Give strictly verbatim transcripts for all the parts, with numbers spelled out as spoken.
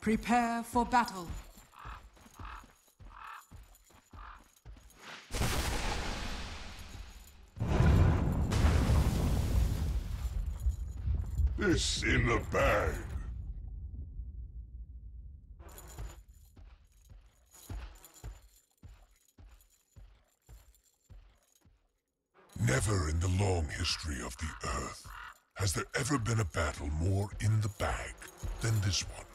Prepare for battle. This in the bag. Never in the long history of the Earth has there ever been a battle more in the bag than this one.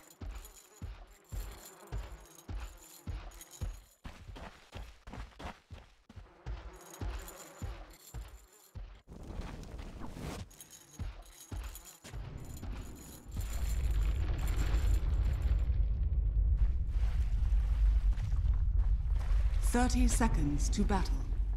Thirty seconds to battle.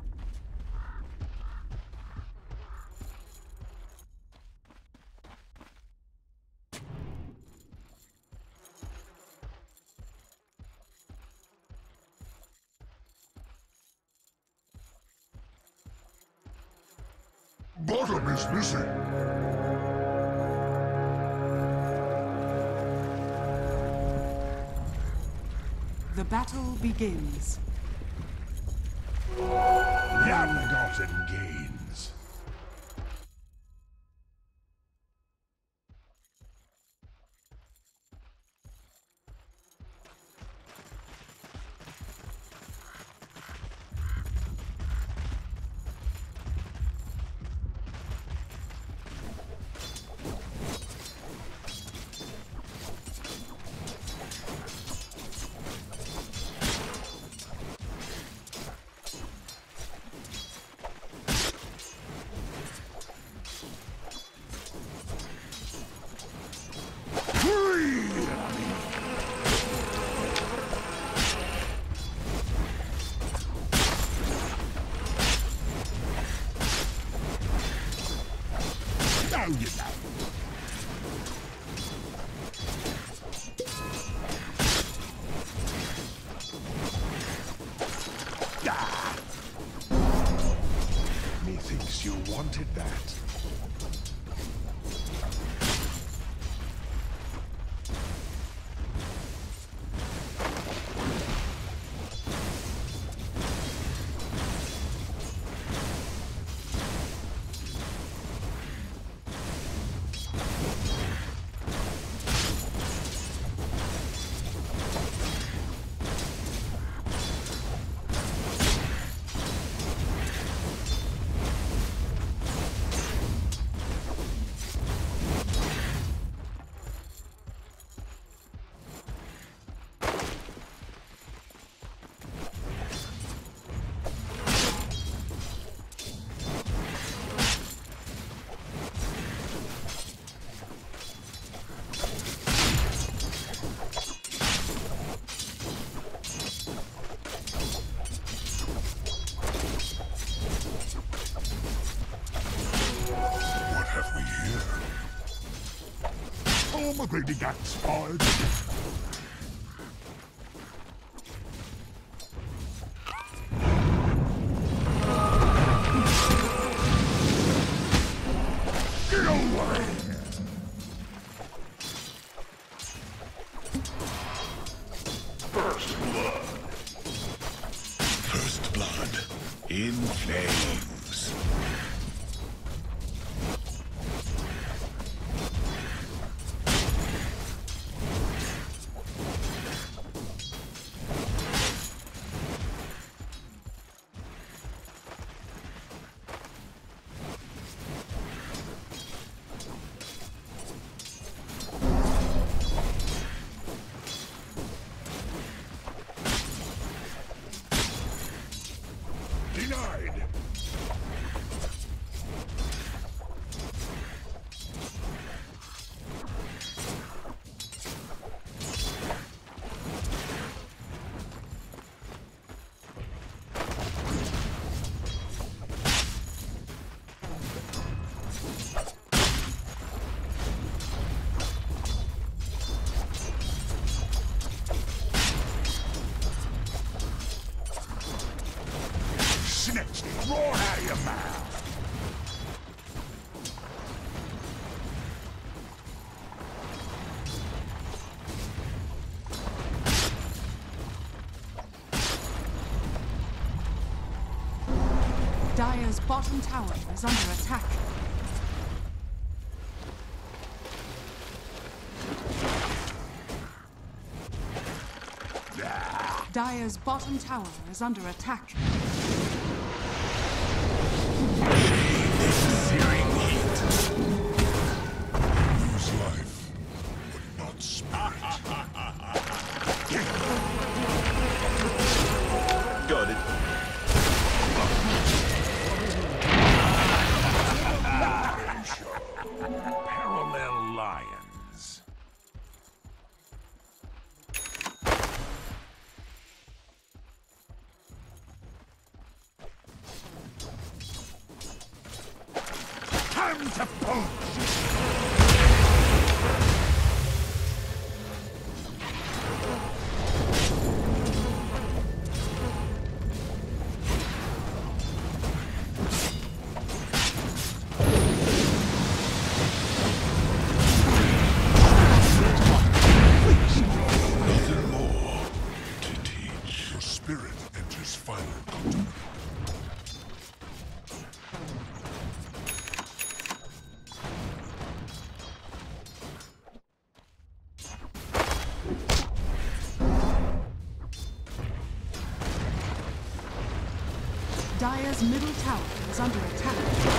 Bottom is missing. The battle begins. Ill-gotten gains. Methinks you wanted that. Oh, McGrady got spoiled. Get away! First blood. First blood. In flames. Denied! Snatched it raw out of your mouth! Dire's bottom tower is under attack. Dire's bottom tower is under attack. Searing heat. Lose life, but not spirit. Got it. Parallel lions. Time to punch! Dire's middle tower is under attack.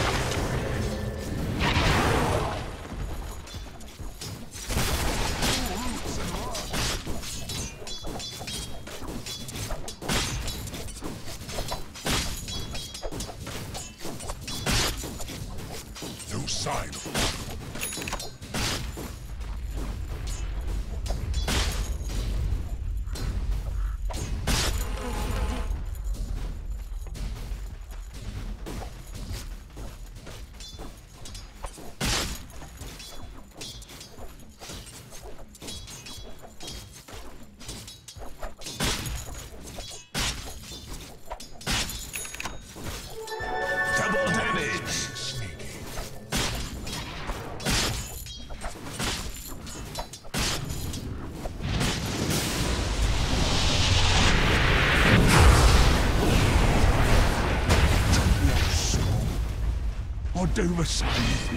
No sign of life. Or do the same.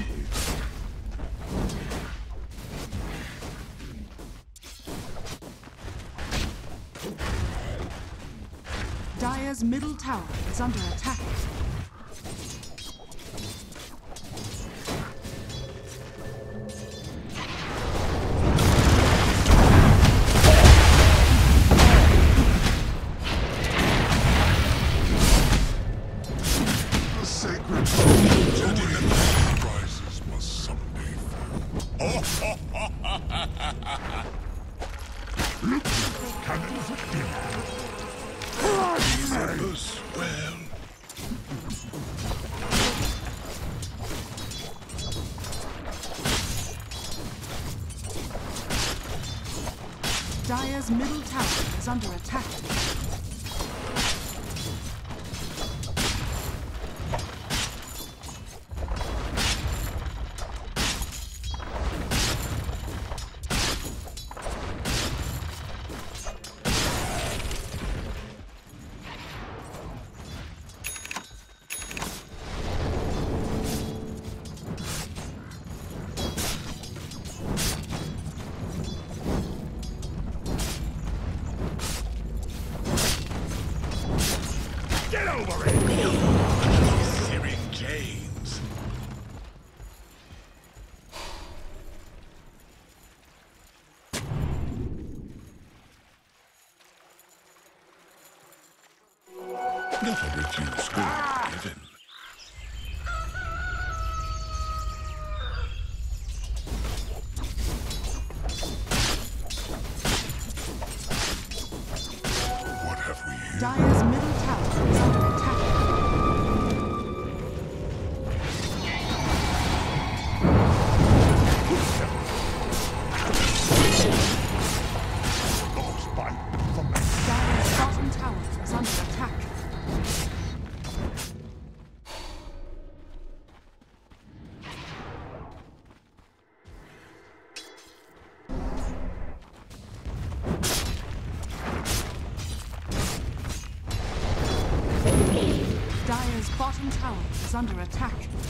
Dire's middle tower is under attack. The sacred prizes must someday fall. Cannon for dinner. Members, well. Dire's middle tower is under attack. Get over it! Searing James. Never refuse good given. What have we here? Dire's middle tower is under attack. Lost by from the Dire's bottom tower is under attack. bottom tower is under attack.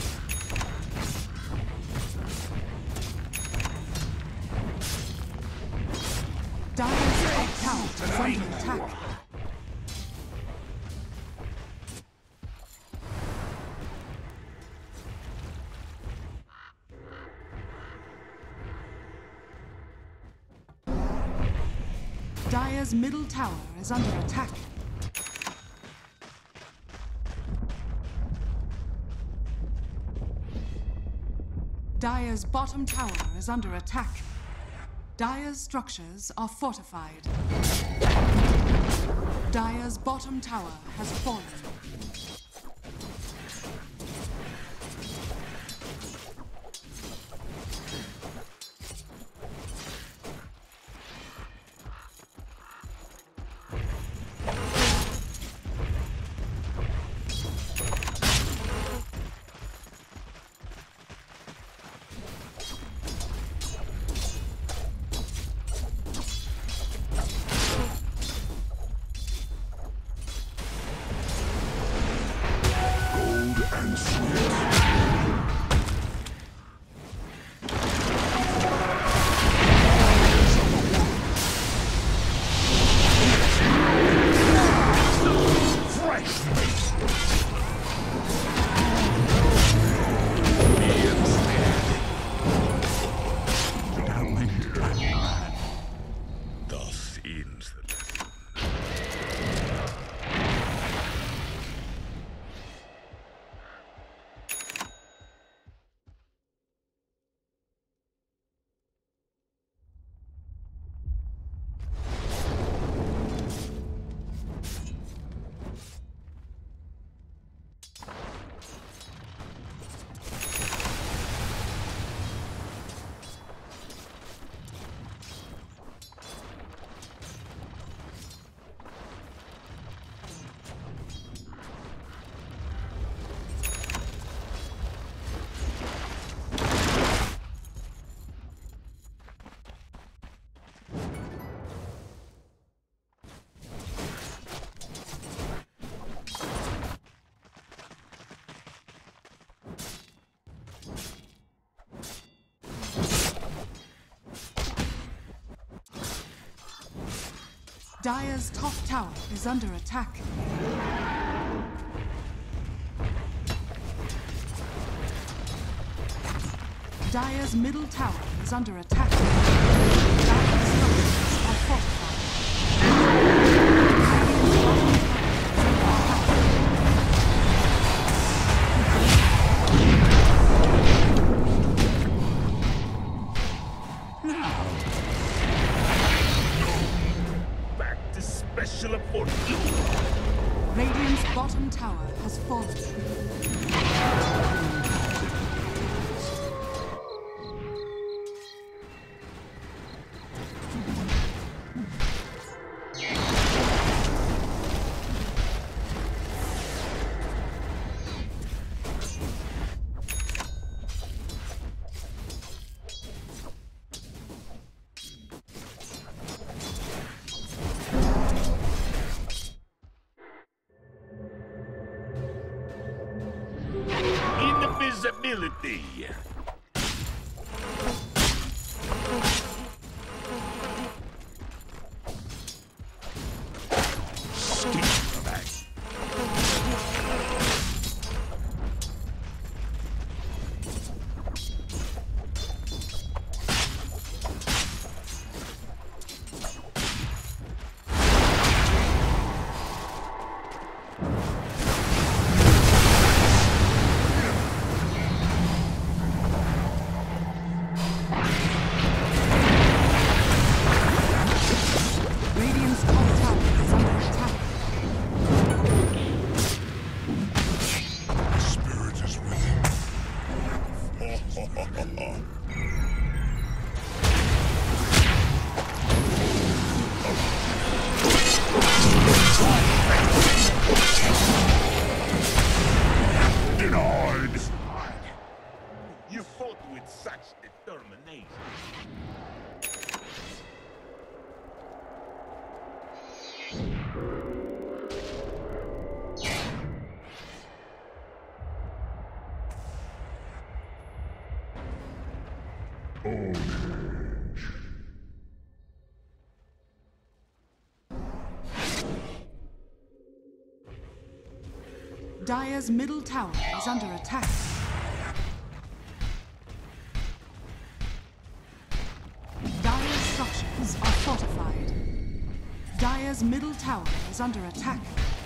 Dire's top tower is under attack. Dire's middle tower is under attack. Dire's bottom tower is under attack. Dire's structures are fortified. Dire's bottom tower has fallen. Dire's top tower is under attack. Dire's middle tower is under attack. Dire's structures are fortified. Radiant's bottom tower has fallen. Invisibility. You fought with such determination. Dire's middle tower is under attack. Dire's structures are fortified. Dire's middle tower is under attack.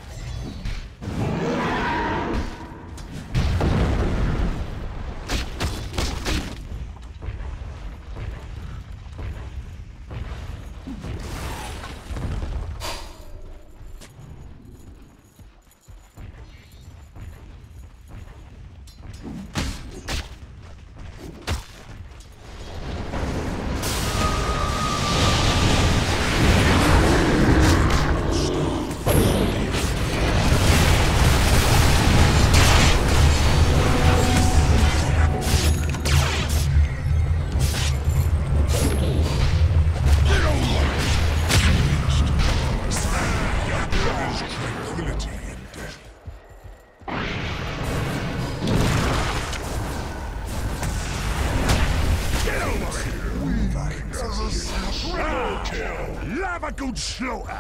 Have a good slaughter!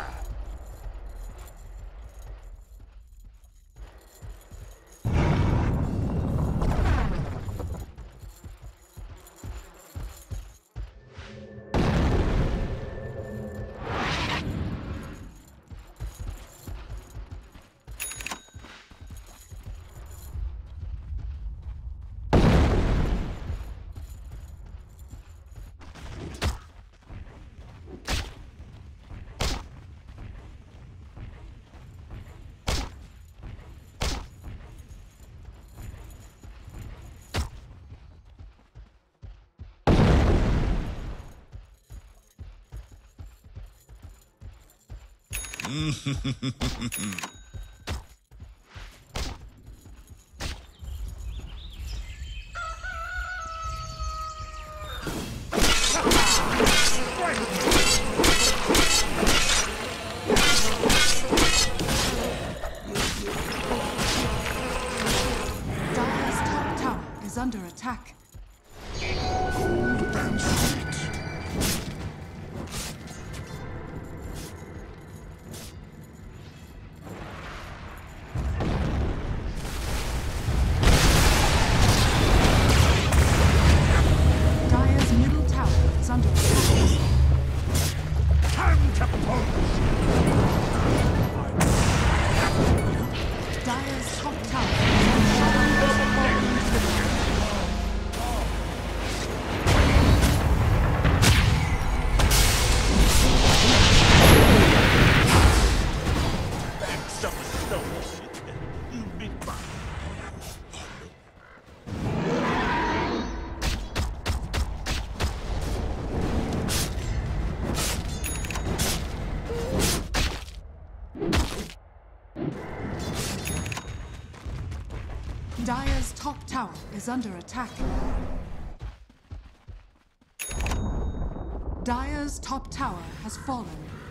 Under attack. Cold and sweet. Dire's middle tower is under attack. Time to pose! Dire's top tower is under attack. Dire's top tower is under attack. Dire's top tower has fallen.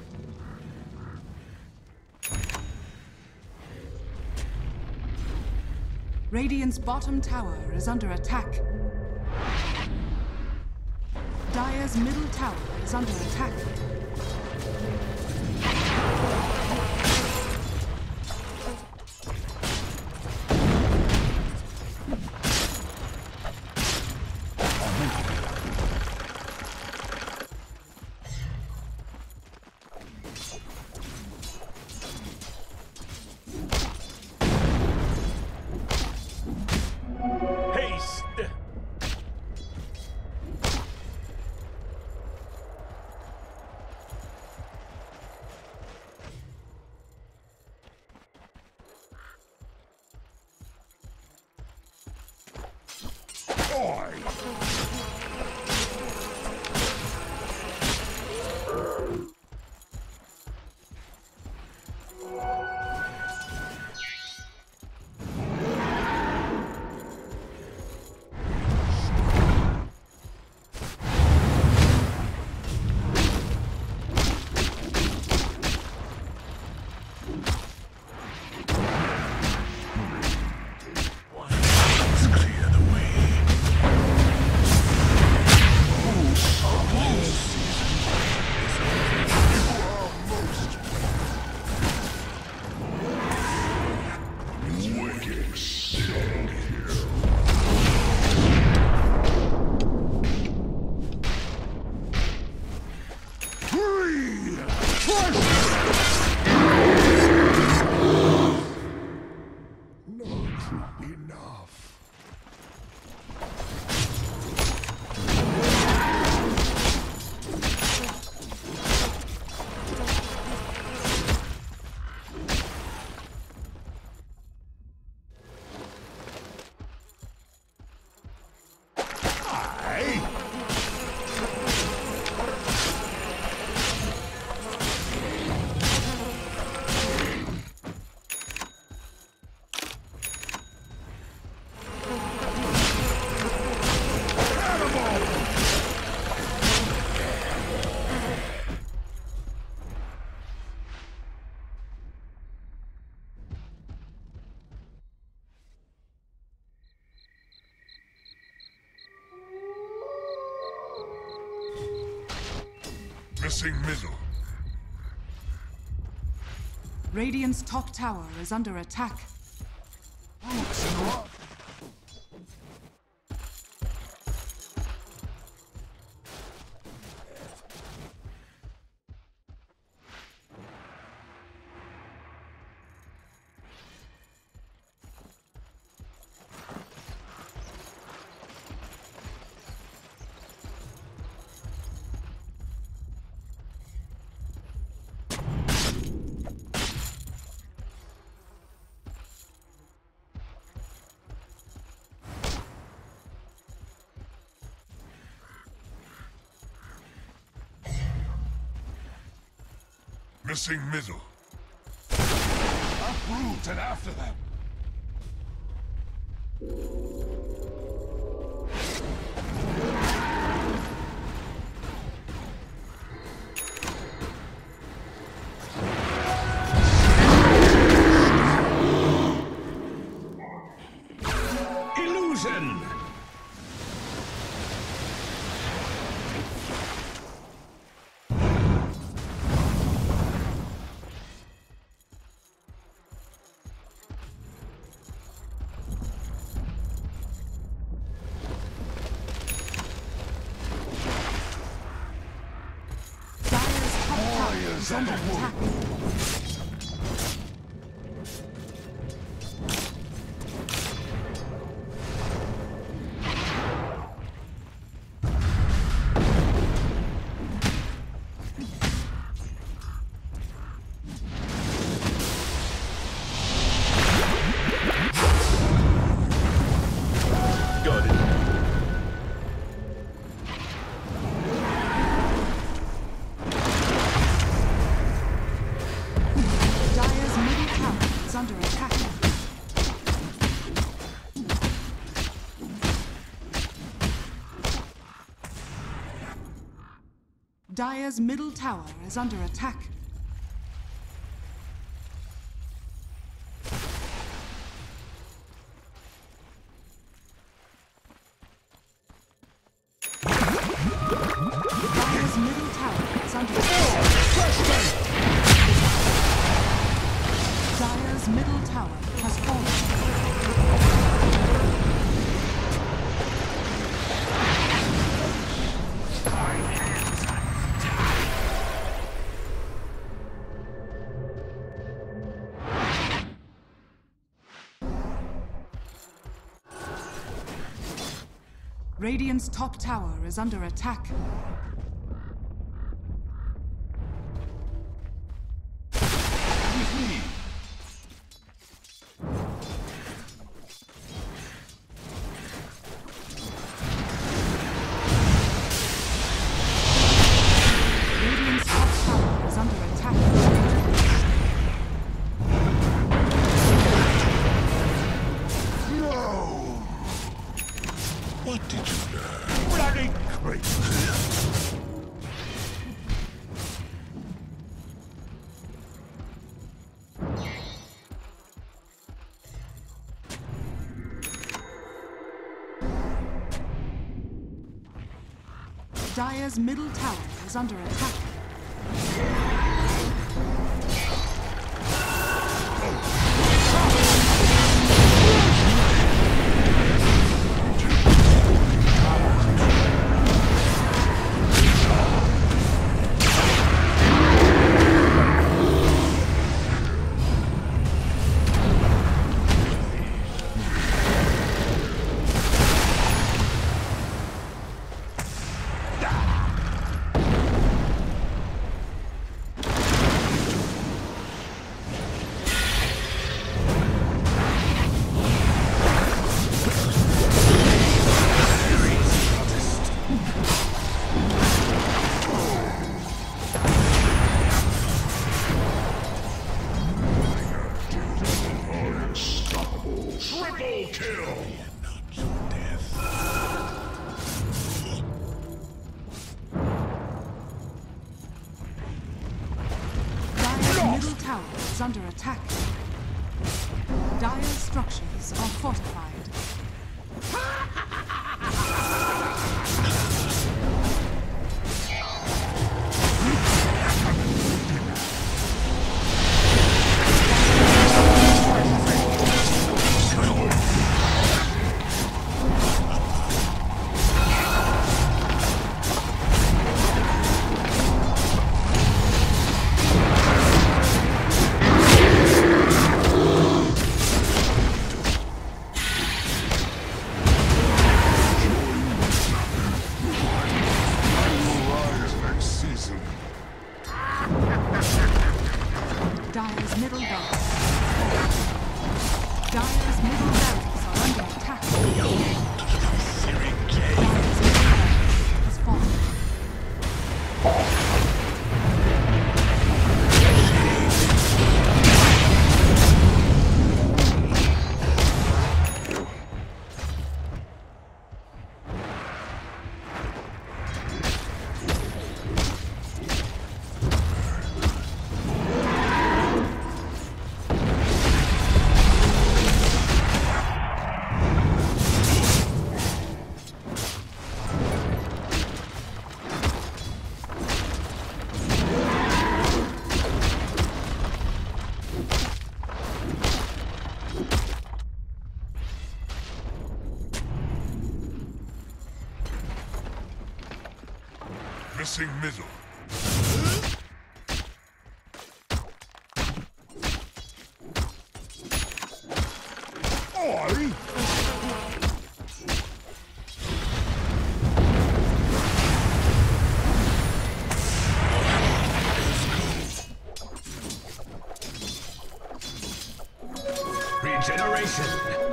Radiant's bottom tower is under attack. Dire's middle tower is under attack. Enough. Missing middle. Radiant's top tower is under attack. Missing middle. Uproot and after them. Illusion! Is under attack. Got it. Under attack. Dire's middle tower is under attack. Dire's middle tower is under attack. Dire's middle tower has fallen. Radiant's top tower is under attack. What did you learn? Bloody crazy! Dire's middle tower is under attack. is under attack. Dire structures are fortified. Dire's middle barracks. Dire's middle barracks are under attack. Dire's middle barracks has fallen. Missing middle. Oi! Regeneration.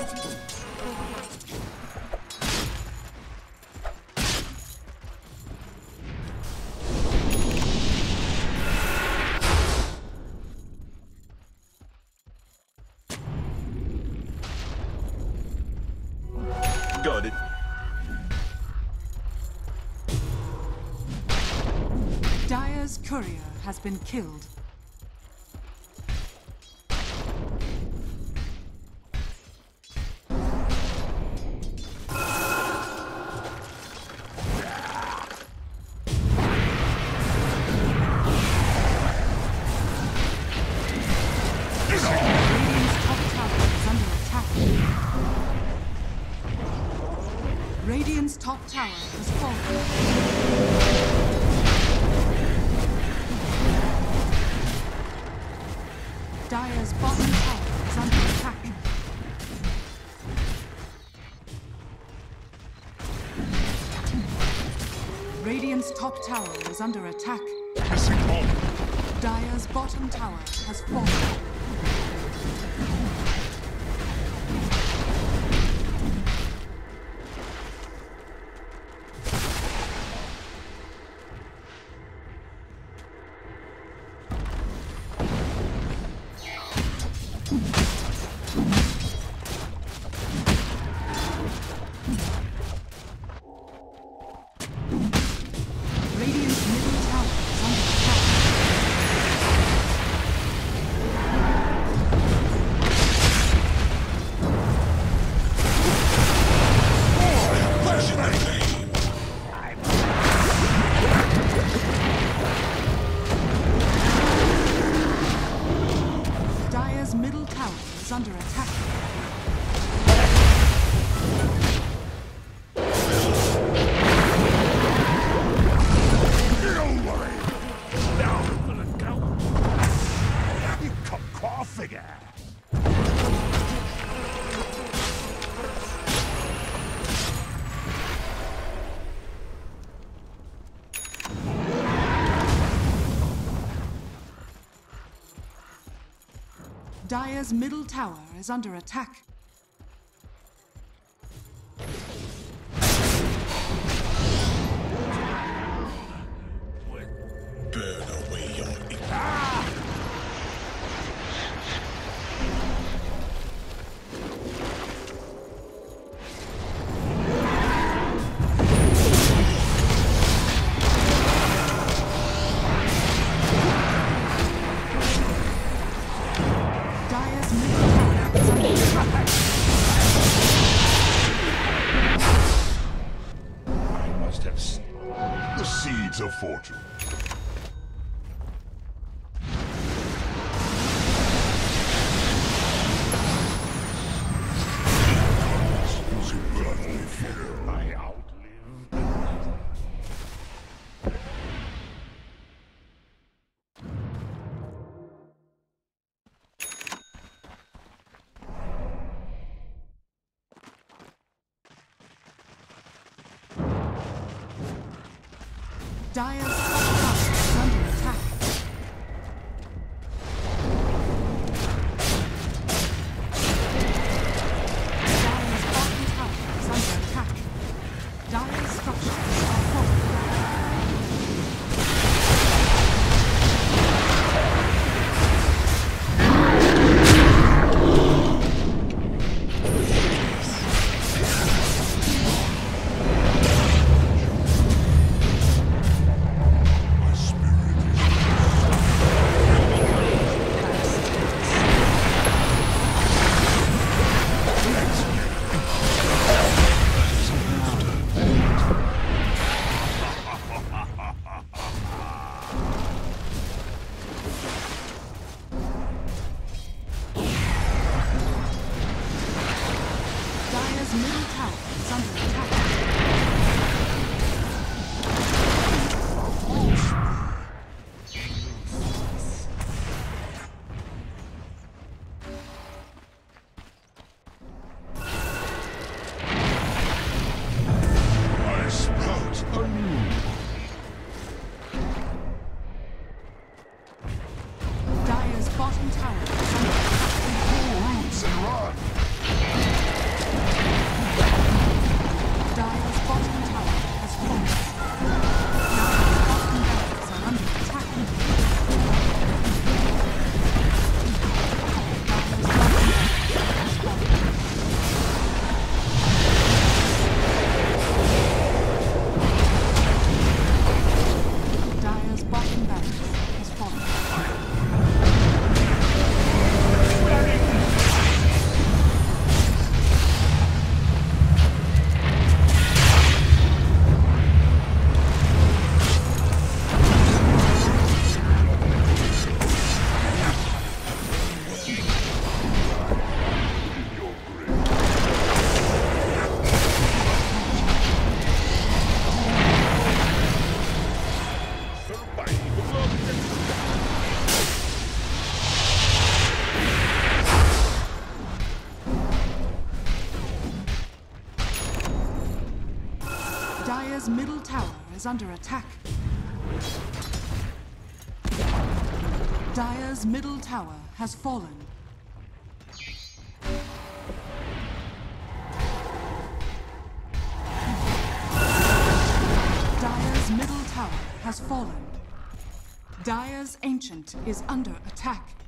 Got it. Dire's courier has been killed. Radiant's top tower has fallen. Dire's bottom tower is under attack. Radiant's top tower is under attack. Missing home. Dire's bottom tower has fallen. Radiant's middle tower is under attack. Dire's middle tower is under attack. Figure. Dire's middle tower is under attack. Burn away your Dire's top tower is under attack. Dire's bottom tower is under attack. Dire's structures are fortified. Dire's middle tower is under attack. I sprout anew. Dire's bottom tower is under attack. Pull roots and run. Dire's bottom tower has fallen. Dire's bottom barracks are under attack. Dire's bottom barracks has fallen. Dire's bottom barracks has fallen. Dire's middle tower is under attack. Dire's middle tower has fallen. Dire's middle tower has fallen. Dire's ancient is under attack.